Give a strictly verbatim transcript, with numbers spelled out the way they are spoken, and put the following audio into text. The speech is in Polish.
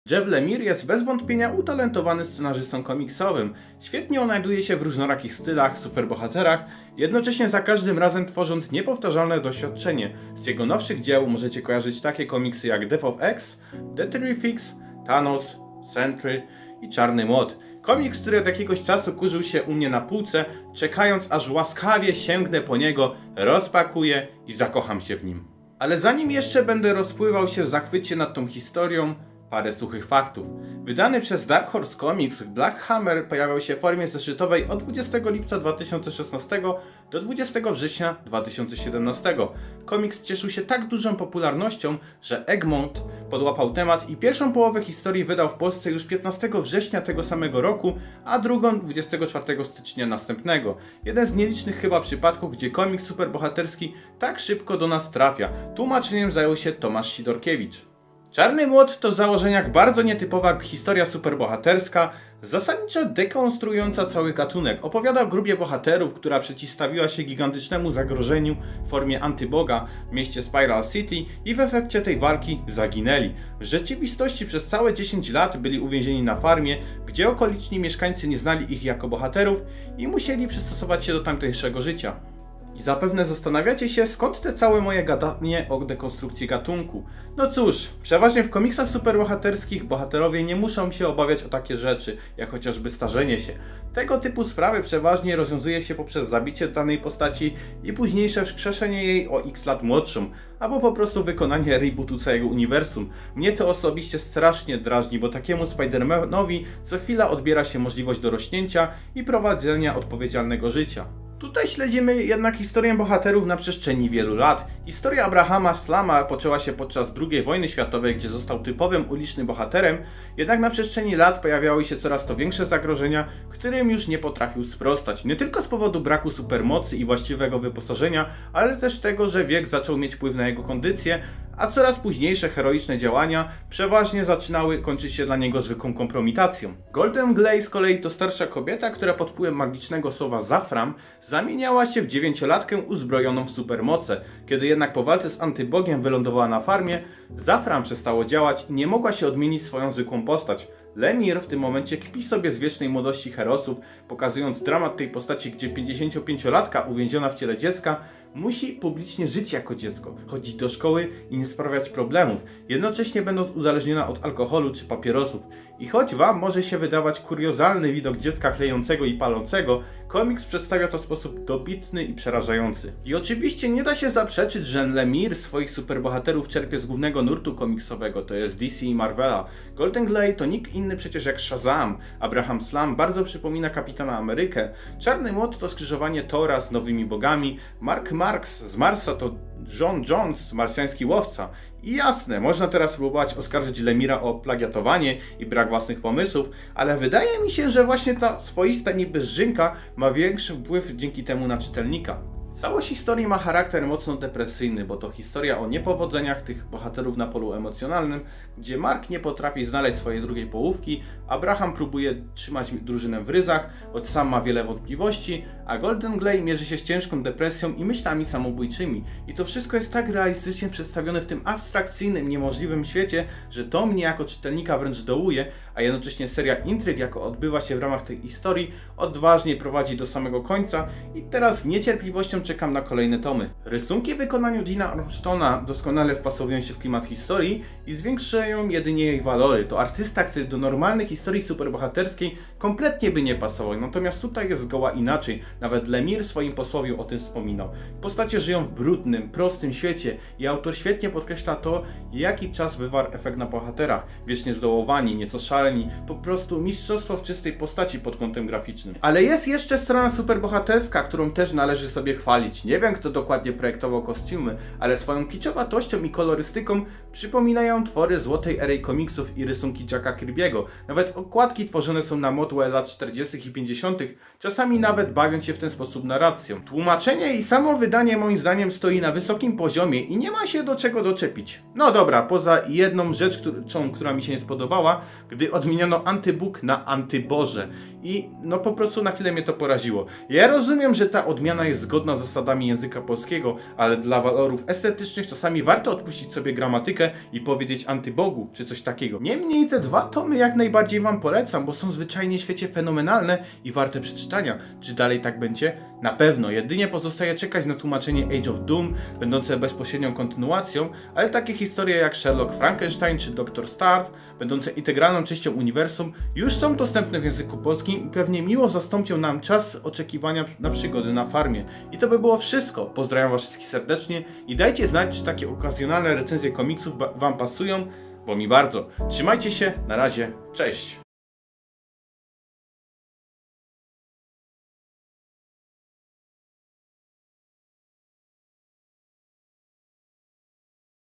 Jeff Lemire jest bez wątpienia utalentowanym scenarzystą komiksowym. Świetnie odnajduje się w różnorakich stylach, superbohaterach, jednocześnie za każdym razem tworząc niepowtarzalne doświadczenie. Z jego nowszych dzieł możecie kojarzyć takie komiksy jak Death of X, The Terrifics, Thanos, Sentry i Czarny Młot. Komiks, który od jakiegoś czasu kurzył się u mnie na półce, czekając aż łaskawie sięgnę po niego, rozpakuję i zakocham się w nim. Ale zanim jeszcze będę rozpływał się w zachwycie nad tą historią, parę suchych faktów. Wydany przez Dark Horse Comics, Black Hammer pojawiał się w formie zeszytowej od dwudziestego lipca dwa tysiące szesnastego do dwudziestego września dwa tysiące siedemnastego. Komiks cieszył się tak dużą popularnością, że Egmont podłapał temat i pierwszą połowę historii wydał w Polsce już piętnastego września tego samego roku, a drugą dwudziestego czwartego stycznia następnego. Jeden z nielicznych chyba przypadków, gdzie komiks superbohaterski tak szybko do nas trafia. Tłumaczeniem zajął się Tomasz Sidorkiewicz. Czarny Młot to w założeniach bardzo nietypowa historia superbohaterska, zasadniczo dekonstruująca cały gatunek. Opowiada o grupie bohaterów, która przeciwstawiła się gigantycznemu zagrożeniu w formie antyboga w mieście Spiral City i w efekcie tej walki zaginęli. W rzeczywistości przez całe dziesięć lat byli uwięzieni na farmie, gdzie okoliczni mieszkańcy nie znali ich jako bohaterów i musieli przystosować się do tamtejszego życia. I zapewne zastanawiacie się, skąd te całe moje gadanie o dekonstrukcji gatunku. No cóż, przeważnie w komiksach superbohaterskich bohaterowie nie muszą się obawiać o takie rzeczy, jak chociażby starzenie się. Tego typu sprawy przeważnie rozwiązuje się poprzez zabicie danej postaci i późniejsze wskrzeszenie jej o x lat młodszą, albo po prostu wykonanie rebootu całego uniwersum. Mnie to osobiście strasznie drażni, bo takiemu Spider-Manowi co chwila odbiera się możliwość dorośnięcia i prowadzenia odpowiedzialnego życia. Tutaj śledzimy jednak historię bohaterów na przestrzeni wielu lat. Historia Abrahama Slama poczęła się podczas drugiej wojny światowej, gdzie został typowym ulicznym bohaterem, jednak na przestrzeni lat pojawiały się coraz to większe zagrożenia, którym już nie potrafił sprostać. Nie tylko z powodu braku supermocy i właściwego wyposażenia, ale też tego, że wiek zaczął mieć wpływ na jego kondycję, a coraz późniejsze heroiczne działania przeważnie zaczynały kończyć się dla niego zwykłą kompromitacją. Golden Glade z kolei to starsza kobieta, która pod wpływem magicznego słowa Zafram zamieniała się w dziewięciolatkę uzbrojoną w supermoce. Kiedy jednak po walce z antybogiem wylądowała na farmie, Zafram przestało działać i nie mogła się odmienić swoją zwykłą postać. Lemire w tym momencie kpi sobie z wiecznej młodości herosów, pokazując dramat tej postaci, gdzie pięćdziesięciopięciolatka uwięziona w ciele dziecka musi publicznie żyć jako dziecko, chodzić do szkoły i nie sprawiać problemów, jednocześnie będąc uzależniona od alkoholu czy papierosów. I choć wam może się wydawać kuriozalny widok dziecka klejącego i palącego, komiks przedstawia to w sposób dobitny i przerażający. I oczywiście nie da się zaprzeczyć, że Lemire swoich superbohaterów czerpie z głównego nurtu komiksowego, to jest D C i Marvela. Golden Glade to nikt inny przecież jak Shazam. Abraham Slam bardzo przypomina Kapitana Amerykę. Czarny Młot to skrzyżowanie Tora z nowymi bogami. Mark Marks z Marsa to John Jones, marsjański łowca. I jasne, można teraz próbować oskarżyć Lemira o plagiatowanie i brak własnych pomysłów, ale wydaje mi się, że właśnie ta swoista niby żynka ma większy wpływ dzięki temu na czytelnika. Całość historii ma charakter mocno depresyjny, bo to historia o niepowodzeniach tych bohaterów na polu emocjonalnym, gdzie Mark nie potrafi znaleźć swojej drugiej połówki, Abraham próbuje trzymać drużynę w ryzach, choć sam ma wiele wątpliwości, a Golden Glade mierzy się z ciężką depresją i myślami samobójczymi. I to wszystko jest tak realistycznie przedstawione w tym abstrakcyjnym, niemożliwym świecie, że to mnie jako czytelnika wręcz dołuje, a jednocześnie seria intryg, jako odbywa się w ramach tej historii, odważnie prowadzi do samego końca i teraz z niecierpliwością czekam na kolejne tomy. Rysunki w wykonaniu Dina Armstronga doskonale wpasowują się w klimat historii i zwiększają jedynie jej walory. To artysta, który do normalnej historii superbohaterskiej kompletnie by nie pasował, natomiast tutaj jest zgoła inaczej. Nawet Lemire w swoim posłowiu o tym wspominał. Postacie żyją w brudnym, prostym świecie i autor świetnie podkreśla to, jaki czas wywarł efekt na bohaterach. Wiecznie zdołowani, nieco szaleni, po prostu mistrzostwo w czystej postaci pod kątem graficznym. Ale jest jeszcze strona superbohaterska, którą też należy sobie chwalić. Nie wiem, kto dokładnie projektował kostiumy, ale swoją kiczowatością i kolorystyką przypominają twory złotej ery komiksów i rysunki Jacka Kirby'ego. Nawet okładki tworzone są na modłę lat czterdziestych i pięćdziesiątych, czasami nawet bawiąc się w ten sposób narracją. Tłumaczenie i samo wydanie moim zdaniem stoi na wysokim poziomie i nie ma się do czego doczepić. No dobra, poza jedną rzeczą, która mi się nie spodobała, gdy odmieniono antybóg na antyboże. I no po prostu na chwilę mnie to poraziło. Ja rozumiem, że ta odmiana jest zgodna zasadami języka polskiego, ale dla walorów estetycznych czasami warto odpuścić sobie gramatykę i powiedzieć antybogu, czy coś takiego. Niemniej te dwa tomy jak najbardziej wam polecam, bo są zwyczajnie w świecie fenomenalne i warte przeczytania. Czy dalej tak będzie? Na pewno. Jedynie pozostaje czekać na tłumaczenie Age of Doom, będące bezpośrednią kontynuacją, ale takie historie jak Sherlock Frankenstein czy doktor Starr, będące integralną częścią uniwersum, już są dostępne w języku polskim i pewnie miło zastąpią nam czas oczekiwania na przygody na farmie. I to by było wszystko. Pozdrawiam was wszystkich serdecznie i dajcie znać, czy takie okazjonalne recenzje komiksów wam pasują, bo mi bardzo. Trzymajcie się, na razie, cześć!